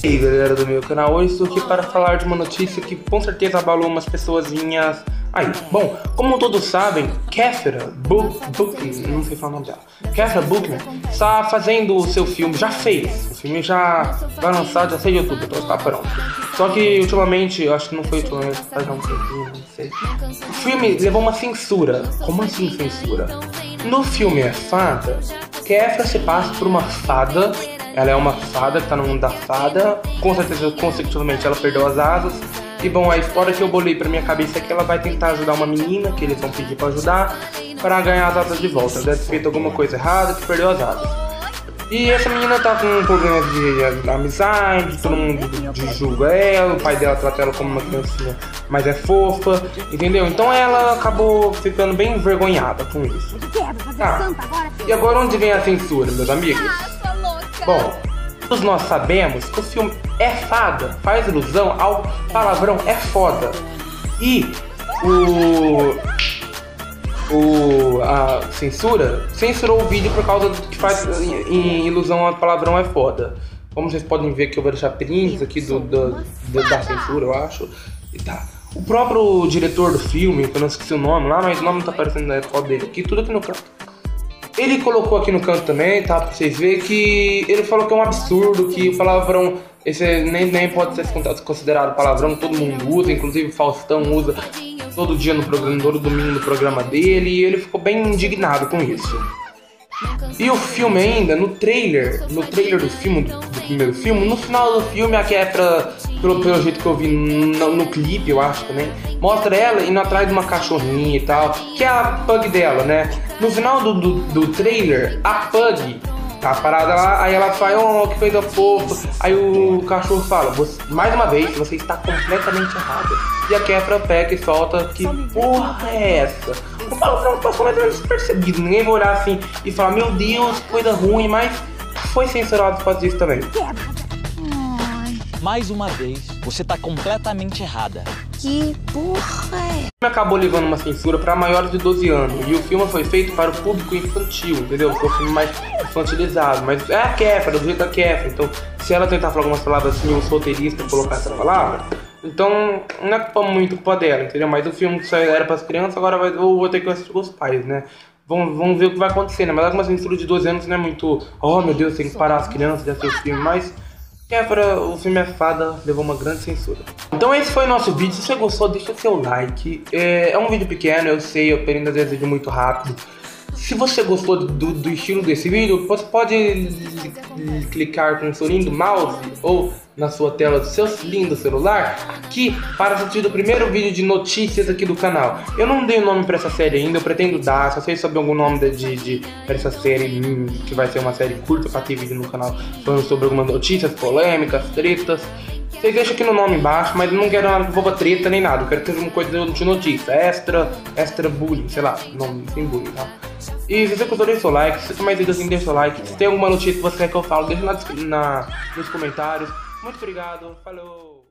E aí galera do meu canal, hoje estou aqui para falar de uma notícia que com certeza abalou umas pessoazinhas aí. Bom, como todos sabem, Catherine Buckman, não sei falar o nome dela, Catherine Buckman está fazendo o seu filme, já fez, o filme já vai lançar dia 6 de outubro, então está pronto. Só que ultimamente, eu acho que não foi ultimamente, faz um tempinho, não sei. O filme levou uma censura. Como assim censura? No filme É Fada, Catherine se passa por uma fada. Ela é uma fada que tá no mundo da fada. Com certeza, consecutivamente, ela perdeu as asas. E bom, a história que eu bolei pra minha cabeça é que ela vai tentar ajudar uma menina, que eles vão pedir pra ajudar, pra ganhar as asas de volta. Ela deve ter feito alguma coisa errada, que perdeu as asas. E essa menina tá com problemas de amizade, todo mundo julga ela, o pai dela trata ela como uma criancinha, mas é fofa, entendeu? Então ela acabou ficando bem envergonhada com isso. Tá. E agora onde vem a censura, meus amigos? Bom, todos nós sabemos que o filme É Fada faz ilusão ao palavrão é foda. E a censura censurou o vídeo por causa do que faz em ilusão ao palavrão é foda. Como vocês podem ver que eu vou deixar prints aqui da censura, eu acho. E tá. O próprio diretor do filme, que eu não esqueci o nome lá, mas o nome não tá aparecendo na foto dele aqui, tudo aqui no canto. Ele colocou aqui no canto também, tá? Pra vocês verem que ele falou que é um absurdo, que o palavrão, esse nem pode ser considerado palavrão, todo mundo usa, inclusive o Faustão usa todo dia no programa, todo domingo no programa dele, e ele ficou bem indignado com isso. E o filme ainda, no trailer do filme, do primeiro filme, no final do filme, a Kefra, pelo jeito que eu vi no clipe, eu acho também, mostra ela indo atrás de uma cachorrinha e tal, que é a pug dela, né? No final do trailer, a pug tá parada lá, aí ela fala, oh, que coisa fofa. Aí o cachorro fala, mais uma vez, você está completamente errada. E a Kefra pega e solta, que porra é essa? O palavrão passou mais ou menos despercebido, ninguém vai olhar assim e falar, meu Deus, que coisa ruim, mas foi censurado por causa disso também. Mais uma vez, você tá completamente errada. Que porra é? O filme acabou levando uma censura para maiores de 12 anos. E o filme foi feito para o público infantil, entendeu? Foi um filme mais infantilizado. Mas é a Kefra, do jeito da Kefra. Então, se ela tentar falar algumas palavras assim, os roteiristas colocar essa palavra, então não é culpa muito culpa dela, entendeu? Mas o filme que só era para as crianças, agora eu vou ter que assistir com os pais, né? Vamos ver o que vai acontecer, né? Mas alguma censura de 12 anos não é muito, oh meu Deus, tem que parar as crianças de assistir o filme, mas o filme É Fada levou uma grande censura. Então esse foi o nosso vídeo. Se você gostou, deixa seu like. É um vídeo pequeno, eu sei, eu ainda desejo muito rápido. Se você gostou do estilo desse vídeo, você pode clicar com o seu lindo mouse ou na sua tela do seu lindo celular aqui para assistir o primeiro vídeo de notícias aqui do canal. Eu não dei o nome para essa série ainda, eu pretendo dar. Se vocês sabem algum nome para essa série, que vai ser uma série curta para ter vídeo no canal falando sobre algumas notícias, polêmicas, tretas, vocês deixam aqui no nome embaixo, mas não quero nada que envolva treta nem nada. Eu quero ter uma coisa de notícia, extra bullying, sei lá, nome sem bullying, tá? E se você gostou, deixa seu like. Se você tem mais vídeos assim, deixa seu like. Se tem alguma notícia que você quer que eu falo, deixa nos comentários. Muito obrigado, falou!